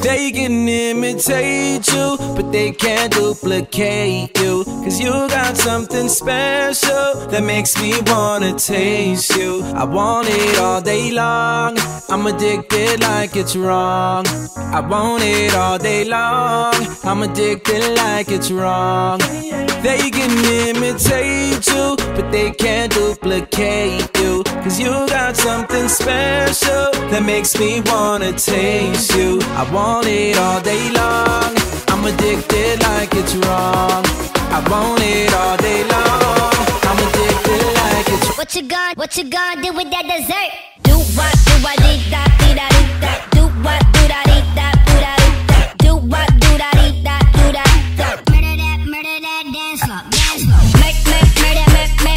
They can imitate you, but they can't duplicate you. Cause you got something special that makes me wanna taste you. I want it all day long, I'm addicted like it's wrong. I want it all day long, I'm addicted like it's wrong. They can imitate you, but they can't duplicate you. Cause you got something special that makes me wanna taste you. I want it all day long, I'm addicted like it's wrong. I want it all day long, I'm addicted like it's wrong. What you gonna do with that dessert? Do what, dee da, dee da, dee da. Do what, do da, dee da, do da, dee da. Do what, do da, dee da, do da, dee da. Murder that, dance floor, dance floor. Murder that, murder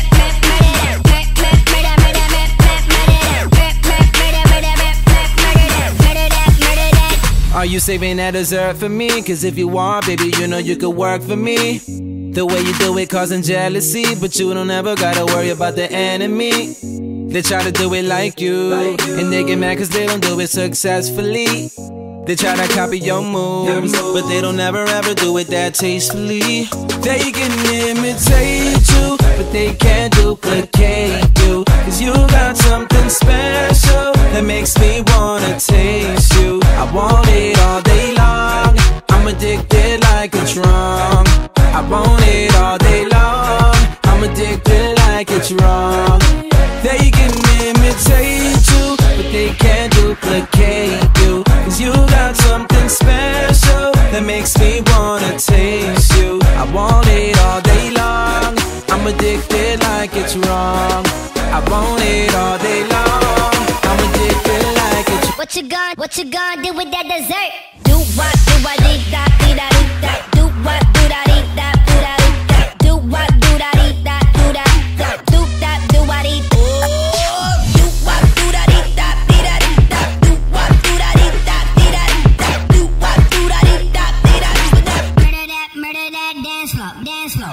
that. Are you saving that dessert for me? Cause if you are, baby, you know you could work for me. The way you do it causing jealousy, but you don't ever gotta worry about the enemy. They try to do it like you, and they get mad cause they don't do it successfully. They try to copy your moves, but they don't ever ever do it that tastefully. They can imitate you, but they can't duplicate you. Cause you got something special that makes me wanna taste you. I want it all day long, I'm addicted like it's wrong. I want it all day long, I'm addicted like it's wrong. They can imitate you, but they can't duplicate you. Cause you got something special that makes me wanna taste you. I want it all day long, I'm addicted like it's wrong. I want it all day long, I'm addicted like it's wrong. What you gonna do with that dessert? Do what, dee da, dee da, dee da. Do what, do da, dee da, do da, dee da. Do what, do da, dee da, do da, dee da. Do that, do what, dee da. Do what, do da, dee da, dee da, dee da. Do what, do da, dee da, dee da, dee da. Do what, do da, dee da, dee da, dee da. Murder that, dance floor, dance floor.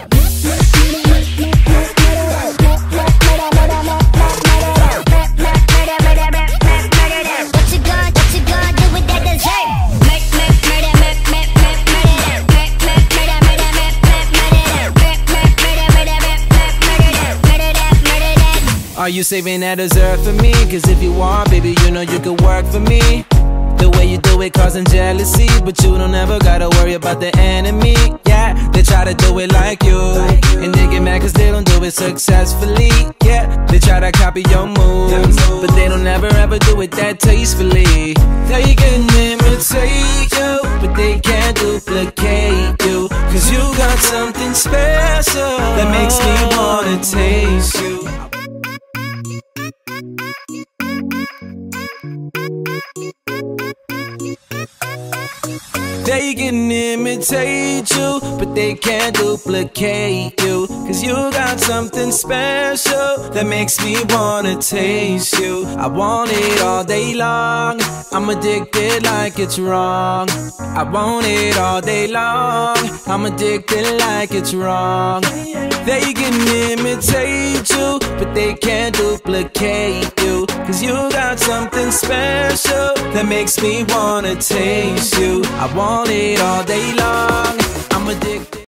Are you saving that dessert for me? Cause if you are, baby, you know you could work for me. The way you do it causing jealousy, but you don't ever gotta worry about the enemy. Yeah, they try to do it like you, and they get mad cause they don't do it successfully. Yeah, they try to copy your moves, but they don't ever ever do it that tastefully. They can imitate you, but they can't duplicate you. Cause you got something special that makes me wanna taste you. They can imitate you, but they can't duplicate you. Cause you got something special that makes me wanna taste you. I want it all day long, I'm addicted like it's wrong. I want it all day long, I'm addicted like it's wrong. They can imitate you, but they can't duplicate you. Cause you got something special that makes me wanna taste you. I want it all day long, I'm addicted.